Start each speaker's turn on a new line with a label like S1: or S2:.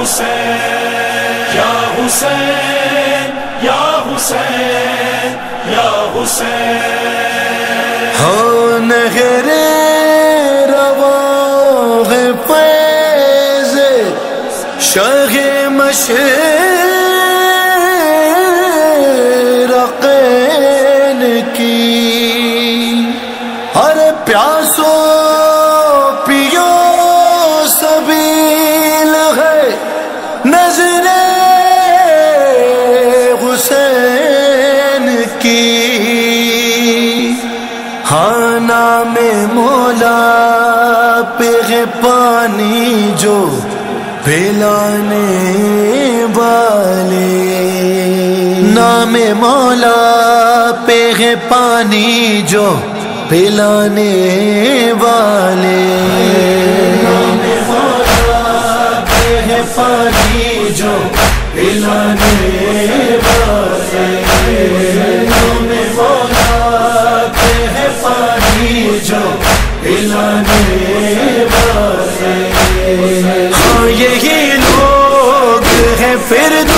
S1: حسین یا حسین یا حسین یا حسین
S2: ہاں نہر رواہ فیض شاہ مشرقین کی ہر پیاسو پیو سبیل ہے نظر حسین کی ہاں نام مولا پہ ہے پانی جو پلانے والے نام مولا پہ ہے پانی جو پلانے والے نام مولا پہ ہے پانی جو پلانے والے نام مولا پہ ہے پانی جو پلانے والے ہاں یہی لوگ ہیں پھر